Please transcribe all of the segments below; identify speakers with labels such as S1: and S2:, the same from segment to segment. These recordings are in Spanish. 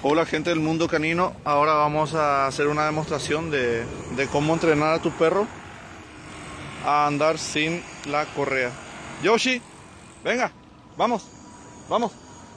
S1: Hola gente del mundo canino, ahora vamos a hacer una demostración de cómo entrenar a tu perro a andar sin la correa. Yoshi, venga, vamos, vamos.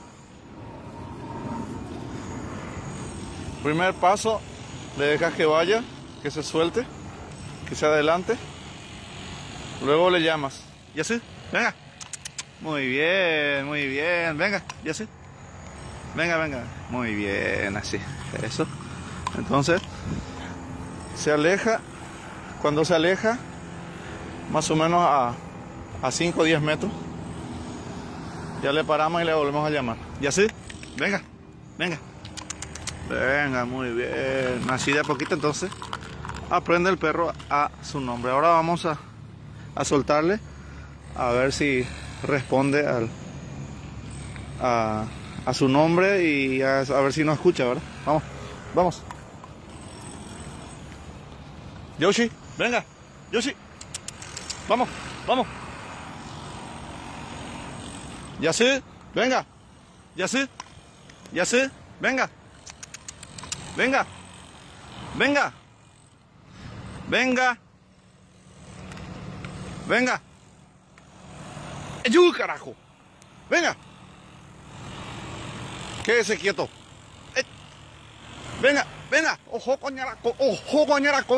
S1: Primer paso, le dejas que vaya, que se suelte, que se adelante. Luego le llamas. ¿Y así? Venga. Muy bien, venga, ¿y así? Venga, venga, muy bien, así, eso. Entonces, se aleja. Cuando se aleja, más o menos a 5 o 10 metros, ya le paramos y le volvemos a llamar. ¿Y así? Venga, venga. Venga, muy bien. Así de a poquito, entonces, aprende el perro a su nombre. Ahora vamos a soltarle, a ver si responde a su nombre y a ver si nos escucha, ¿verdad? Vamos, vamos. Yoshi, venga, Yoshi. Vamos, vamos. Yací, venga. Yací, Yací, venga. Venga, venga. Venga. Venga. ¡Ayú, carajo! Venga. Quédese quieto. Venga, venga. Ojo, coñaraco. Ojo, coñaraco.